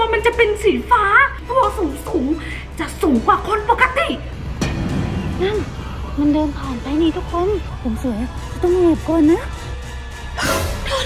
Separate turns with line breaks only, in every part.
มันจะเป็นสีฟ้าตัวสูงจะสูงกว่าคนปกติ
นั่นมันเดินผ่านไปนี่ทุกคนผมสวยต้องเหยียบก่อนนะ
เธอ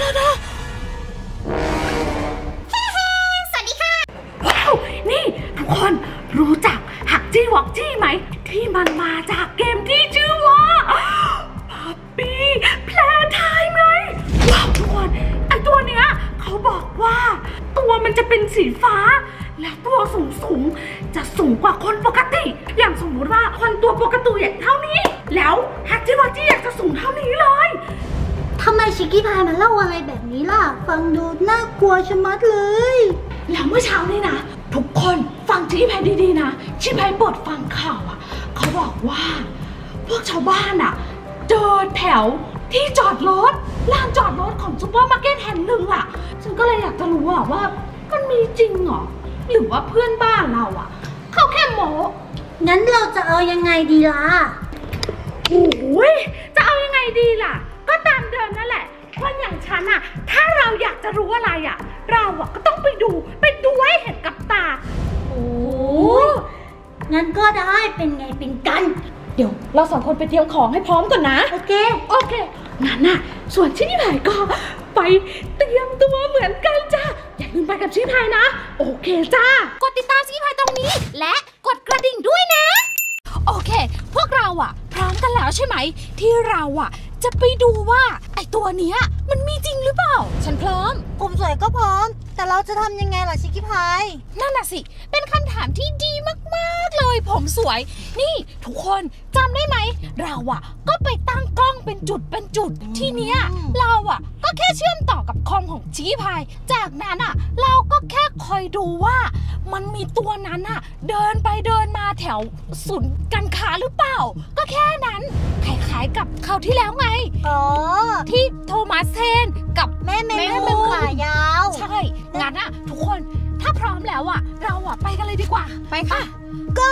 สวัสดีค่ะว้าวนี่ทุกคนรู้จักฮักจี้วอกจี้ไหมที่มันมาจากเกมที่ชื่อว่าพับปี้แพลไทม์ไงว้าวทุกคนไอตัวเนี้ยเขาบอกว่าตัวมันจะเป็นสีฟ้าและตัวสูงจะสูงกว่าคนปกติอย่างสมมติว่าคนตัวปกติอย่างเท่านี้แล้วฮักจี้วอกจี้อยากจะสูงเท่านี้เลย
ทำไมชิคกี้พายมาเล่าอะไรแบบนี้ล่ะฟังดูน่ากลัวชะมัดเลย
แล้วเมื่อเช้านี้นะทุกคนฟังชิคกี้พายดีๆนะชิคกี้พายเปิดฟังข่าวอ่ะเขาบอกว่าพวกชาวบ้านอ่ะเจอแถวที่จอดรถลานจอดรถของซูเปอร์มาร์เก็ตแห่งหนึ่งอ่ะฉันก็เลยอยากจะรู้อ่ะว่ามันมีจริงเหรอหรือว่าเพื่อนบ้านเราอ่ะเขาแค่โม้
งั้นเราจะเอายังไงดีล่ะ
โอ้ยจะเอายังไงดีล่ะก็ตามเดิมนั่นแหละคนอย่างฉันอะถ้าเราอยากจะรู้อะไรอะเราอะก็ต้องไปดูให้เห็นกับตา
โอ้งั้นก็ได้เป็นไงเป็นกัน
เดี๋ยวเราสองคนไปเตรียมของให้พร้อมก่อนนะ
โอเค
งั้นน่ะส่วนชิคกี้พายก็ไปเตรียมตัวเหมือนกันจ้าอย่าลืมไปกับชิคกี้พายนะโอเคจ้ากดติดตามชิคกี้พายตรงนี้และกดกระดิ่งด้วยนะโอเคพวกเราอะพร้อมกันแล้วใช่ไหมที่เราอะจะไปดูว่าไอตัวเนี้ยมันมีจริงหรือเปล่าฉันพร้อม
ผมสวยก็พร้อมแต่เราจะทำยังไงล่ะชิคกี้พาย
นั่นน่ะสิเป็นคำถามที่ดีมากๆเลยผมสวยนี่ทุกคนจำได้ไหมเราอะก็ไปตั้งกล้องเป็นจุดทีเนี้ยเราอะก็แค่เชื่อมต่อกับคอมของชิคกี้พายจากนั้นอะเราก็แค่คอยดูว่ามันมีตัวนั้นอะเดินไปเดินมาแถวศูนย์การค้าหรือเปล่าก็แค่นั้นคล้ายๆกับคราวที่แล้วไงที่โทมัสเทนกับ
แม่ขายาว
ใช่งั้นอะทุกคนถ้าพร้อมแล้วอะเราอะไปกันเลยดีกว่า
ไปค่ะก็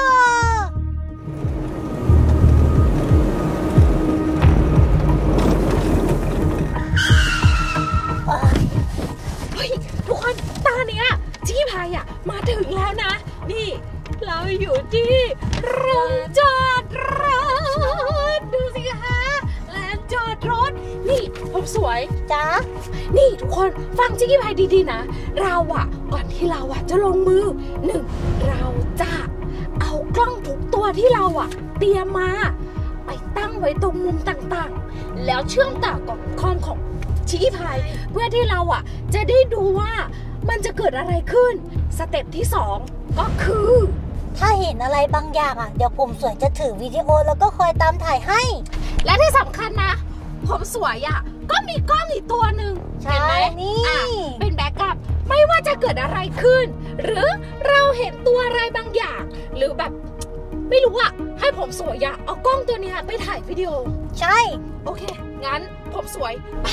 เฮ้ยทุกคนตอนเนี้ยชิคกี้พายอะมาถึงแล้วนะนี่เราอยู่ที่โรงจอดรถดูสิคะลานจอดรถนี่ผมสวย
จ้า
นี่ทุกคนฟังชิคกี้พายดีๆนะเราอะก่อนที่เราอะจะลงมือเราจะเอากล้องทุกตัวที่เราอะเตรียมมาไปตั้งไว้ตรงมุมต่างๆแล้วเชื่อมต่อกับคอมของชิคกี้พายเพื่อที่เราอะจะได้ดูว่ามันจะเกิดอะไรขึ้นสเต็ปที่2ก็คือ
ถ้าเห็นอะไรบางอย่างอ่ะเดี๋ยวผมสวยจะถือวิดีโอแล้วก็คอยตามถ่ายให้
และที่สำคัญนะผมสวยอ่ะก็มีกล้องอีกตัวหนึ่ง
เห็นไหมนี่
เป็นแบ็กอัพไม่ว่าจะเกิดอะไรขึ้นหรือเราเห็นตัวอะไรบางอย่างหรือแบบไม่รู้อ่ะให้ผมสวยอ่ะเอากล้องตัวนี้ไปถ่ายวิดีโอ
ใช่
โอเคงั้นผมสวยไป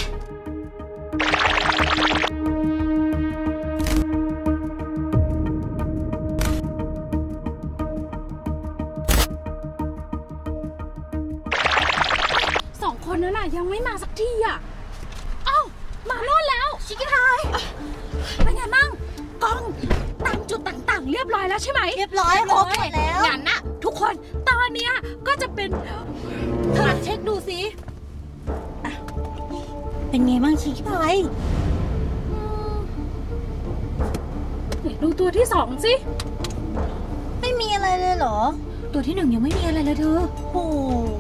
คนนั้นน่ะยังไม่มาสักทีอ่ะเอ้ามาโน่นแล้วชิคกี้พายเป็นไงมั่งกล้องตามจุดต่างๆเรียบร้อยแล้วใช่ไหม
เรียบร้อยครบหมดแล้ว
งั้นนะทุกคนตอนนี้ก็จะเป็นเธอเช็คดูสิ
เป็นไงมั่งชิคกี้พาย
ดูตัวที่2สิ
ไม่มีอะไรเลยเหรอ
ตัวที่1ยังไม่มีอะไรเลยเธอ
โอ้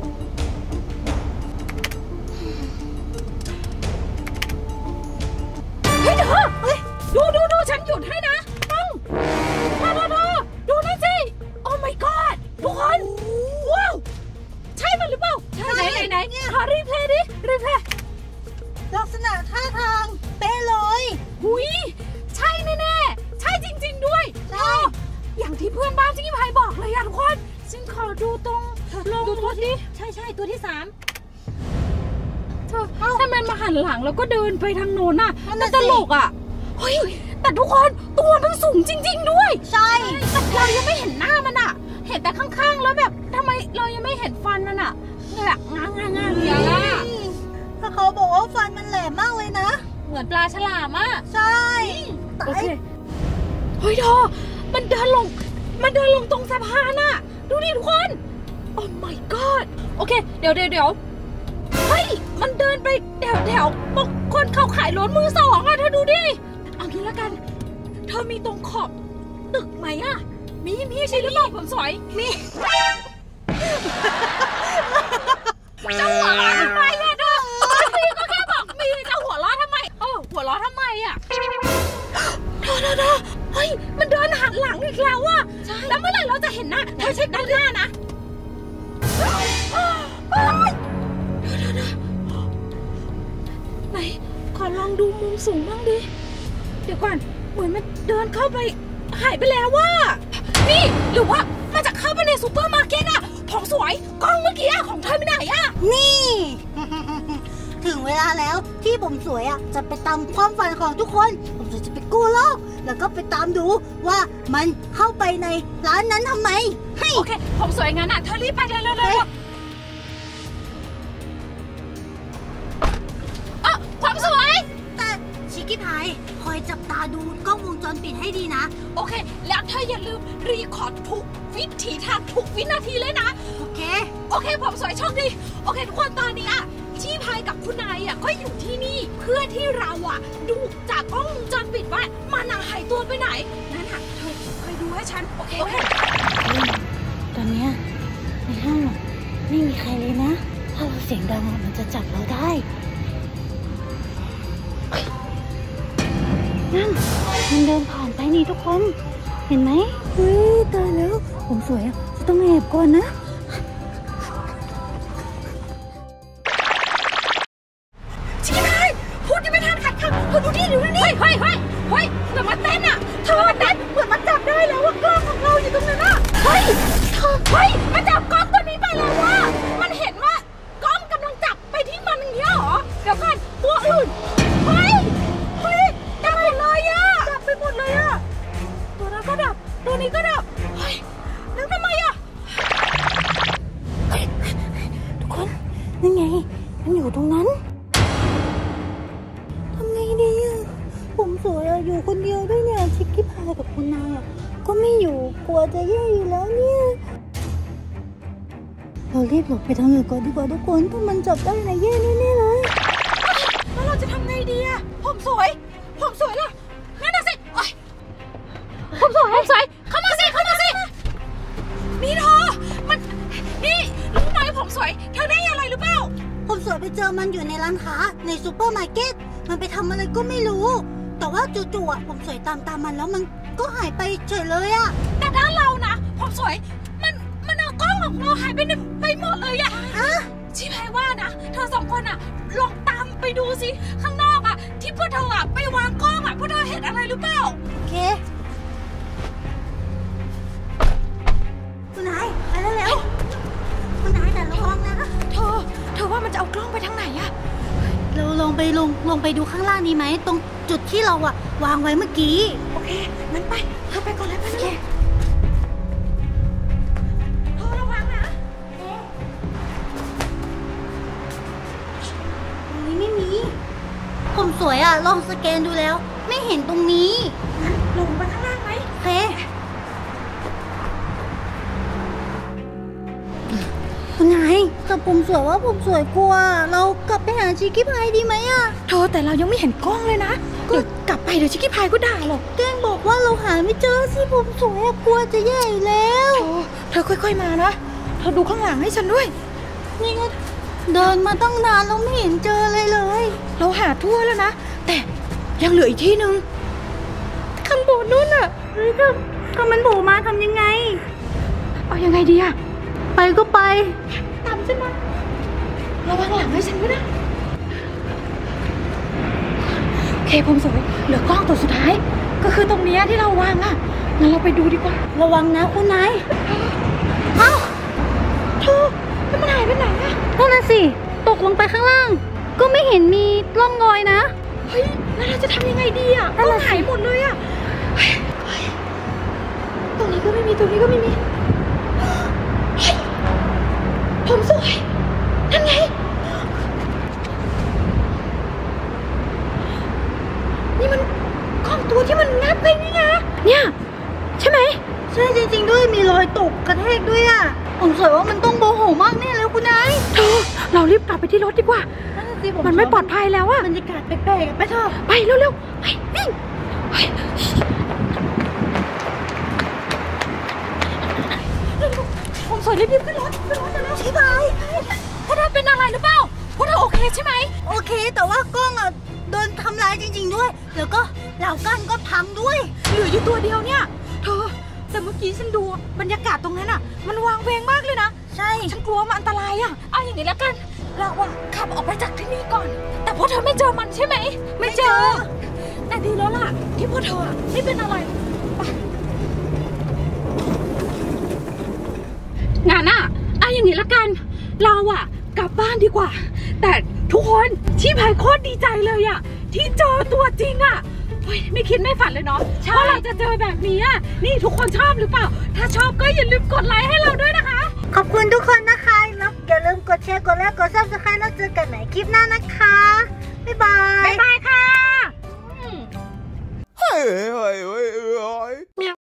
ดูฉันหยุดให้นะต้องดูนั่นสิโอ้ my god ทุกคนว้าวใช่มันหรือเปล่าใช่ไหนขอรีเพลย์ดิรีเพลย์
ลักษณะท่าทางเป๊ะเลย
หุยใช่แน่ๆใช่จริงๆด้วย
ใช่
อย่างที่เพื่อนบ้านชิคกี้พายบอกเลยอะทุกคนฉันขอดูตรงดูตัวที่
ใช่ตัวที่3
เธอถ้ามันมาหันหลังแล้วก็เดินไปทางโน้นน่ะมันตลกอ่ะเฮ้ยแต่ทุกคนตัวมันสูงจริงๆด้วย
ใช่
แต่เรายังไม่เห็นหน้ามันอ่ะเห็นแต่ข้างๆแล้วแบบทำไมเรายังไม่เห็นฟันมันอ่ะเนี่ยงางอย่างอ่ะ
ถ้าเขาบอกว่าฟันมันแหลมมากเลยนะ
เหมือนปลาฉลามอ่ะ
ใช่
โอเคเฮ้ยเธอมันเดินลงตรงสะพานอะดูดิทุกคนโอ้ my god โอเคเดี๋ยวเฮ้ยมันเดินไปแถวคนเขาขายรถมือสองอะเธอดูดิเอางี้แล้วกันเธอมีตรงขอบตึกไหมอะมีใช่หรือเปล่าผมสวยมีจะหัวเราะทำไมอะเธอพี่ก็แค่บอกมีจะหัวเราะทำไมหัวเราะทำไมอะเธอเฮ้ยมันเดินหันหลังอีกแล้วอะแล้วเมื่อไหร่เราจะเห็นหน้าเธอเช็คด้านหน้านะไหนขอลองดูมุมสูงบ้างดิเดี๋ยวก่อนเหมือนมันเดินเข้าไปหายไปแล้วว่านี่หรือว่ามันจะเข้าไปในซูเปอร์มาร์เก็ตอะของสวยกล้องเมื่อกี้อะของเธอไปไหนอะ
นี่ ถึงเวลาแล้วที่ผมสวยอะจะไปตามความฝันของทุกคนผมจะไปกู้โลกแล้วก็ไปตามดูว่ามันเข้าไปในร้านนั้นทำไม
โอเคผมสวยงั้นอะเธอรีบไปเลยความสวย
แต่ชิคกี้พายคอยจับตาดูกล้องวงจรปิดให้ดีนะ
โอเคแล้วเธออย่าลืมรีคอร์ดทุกวิถีทางทุกวินาทีเลยนะ
โอเค
ผมสวยโชคดีโอเคทุกคนตอนนี้อะชีพายกับคุณนายอะก็อยู่ที่นี่เพื่อที่เราอะดูจากกล้องวงจรปิดว่ามันหายตัวไปไหนนั่นอะเธอคอยดูให้ฉันโอเค
ตอนนี้ในห้องไม่มีใครเลยนะถ้าเราเสียงดังมันจะจับเราได้นั่นมันเดินผ่านไปนี่ทุกคนเห็นไหมเฮ้ยตายแล้วผมสวยจะต้องแอบก่อนนะ
ชิคกี้พายพูดยังไม่ทันขัดคำเธอดูนี่เฮ้ยเหมือนมาเต้นอะเธอมาเต้นเหมือนมาจับได้แล้วว่ากล้องของเราอยู่ตรงนั้นอะเฮ้ยมันจับกล้องตัวนี้ไปแล้วว่ะมันเห็นว่ากล้องกำลังจับไปที่มันอย่างเงี้ยหรอเดี๋ยวก่อนตัวอื่นเฮ้ยดับหมดเลยอะดับไปหมดเลยอะตัวนั้นก็ดับตัวนี้ก็ดับเฮ้ยแล้วทำไมอะ
ทุกคนนั่นไงมันอยู่ตรงนั้นทำไงดีอะผมสวยอยู่คนเดียวด้วยเนี่ยชิคกี้พายกับคุณนายก็ไม่อยู่กลัวจะแย่อยู่แล้วเนี่ยเรารีบหลบไปทางอื่นก่อนดีกว่าทุกคนถ้ามันจับได้นะแย่แน่ๆเลย
แล้วเราจะทำไงดีอะผมสวยล่ะนั่นน่ะสิผมสวยเข้ามาสินี่เธอมันนี่รู้ไหมผมสวยเธอได้อะไรหรือเปล่า
ผมสวยไปเจอมันอยู่ในร้านค้าในซูเปอร์มาร์เก็ตมันไปทำอะไรก็ไม่รู้แต่ว่าจู่ๆผมสวยตามมันแล้วมันก็หายไปเฉยเลยอะ
แต่ด้านเรานะผมสวยมันเอากล้องของเราหายไปหมดเลยอะชิพายว่านะเธอสองคนอะลองตามไปดูสิข้างนอกอะที่พวกเธออะไปวางกล้องอะพวกเธอเห็นอะไรหรือเปล่า
โอเคคุณนายไปแล้วคุณนายแต่ระวังนะ
เธอว่ามันจะเอากล้องไปทางไหนอะ
เราลงไปดูข้างล่างนี้ไหมตรงจุดที่เราอะวางไว้เมื่อกี้
โอเคงั้นไปเธอไปก่อนเลยไปเลยเธอระวังนะ
ตรงนี้ไม่มีผมสวยอะลองสแกนดูแล้วไม่เห็นตรงนี้
งั้นลงไปข้างล่างไหม
โอเคคุณนายแต่ผมสวยว่าผมสวยกลัวเรากลับไปหาชิคกี้พายดีไหมอะ
เธอแต่เรายังไม่เห็นกล้องเลยนะเดี๋ยวกลับไปเดี๋ยวชิคกี้พายก็ด่าหรอก
แกล้งบอกว่าเราหาไม่เจอสิผมสวยกลัวจะแย่อยู่แล้ว
เธอค่อยๆมานะเธอดูข้างหลังให้ฉันด้วย
นี่ก็เดินมาตั้งนานเราไม่เห็นเจออะไรเลย
เราหาทั่วแล้วนะแต่ยังเหลืออีกที่นึงข้างบนนู่นอะ
ถ้ามันโผล่มาทำยังไง
เอายังไงดีอะ
ไปก็ไป
ตามฉันมาระวังหลังให้ฉันด้วยนะโอเคผมสวยเหลือกล้องตัวสุดท้ายก็คือตรงนี้ที่เราวางอะงั้นเราไปดูดีกว่า
ระวังนะคุณนาย
เอ้าเธอแล้วมันหายไปไหนอะ
นั่นน่ะสิตกลงไปข้างล่างก็ไม่เห็นมีร่องรอยนะ
เฮ้ยแล้วเราจะทำยังไงดีอะก็หายหมดเลยอะตรงนี้ก็ไม่มีตรงนี้ก็ไม่มีผมสวยนั่นไงนี่มันกล้องตัวที่มันงับไปนี่นะเนี่ย
อยตกกระแทกด้วยอ่ะผมสวยว่ามันต้องโมโหมากแน่เลยคุณนาย
เรารีบกลับไปที่รถดีกว่ามันไม่ปลอดภัยแล้วอะ
บรรยากาศแปลกๆไปเถอะ
ไปเร็วๆไปวิ่งผมสวยรีบขึ้นรถขึ้นรถแล้ว
ใช่ไหม
พวกเธอเป็นอะไรหรือเปล่าพวกเธอโอเคใช่ไหม
โอเคแต่ว่ากล้องอ่ะโดนทำร้ายจริงๆด้วยแล้วก็เหล่ากั้นก็พังด้วย
เหลืออยู่ตัวเดียวเนี่ยเธอแต่เมื่อกี้ฉันดูบรรยากาศตรงนั้นอะมันวางเวงมากเลยนะ
ใช่
ฉันกลัวมันอันตรายอะ
เอาอย่างนี้แล้วกันเราอะขับออกไปจากที่นี่ก่อน แต่พวกเธอไม่เจอมันใช่ไหมไม่เจอ แต่ดีแล้วล่ะที่พวกเธออะไม่เป็นอะไรไปงั้นอะเอาอย่างนี้แล้วกันเราอะกลับบ้านดีกว่า แต่ทุกคนชีพายโคตรดีใจเลยอะที่เจอตัวจริงอะเฮ้ยไม่คิดไม่ฝันเลยเนาะว่าเราจะเจอแบบนี้อะนี่ทุกคนชอบหรือเปล่าถ้าชอบก็อย่าลืมกดไลค์ให้เราด้วยนะคะ
ขอบคุณทุกคนนะคะแล้วอย่าลืมกดแชร์กดไลค์กด Subscribe แล้วเจอกันใหม่คลิปหน้านะคะบ๊ายบาย
บ๊ายบายค่ะ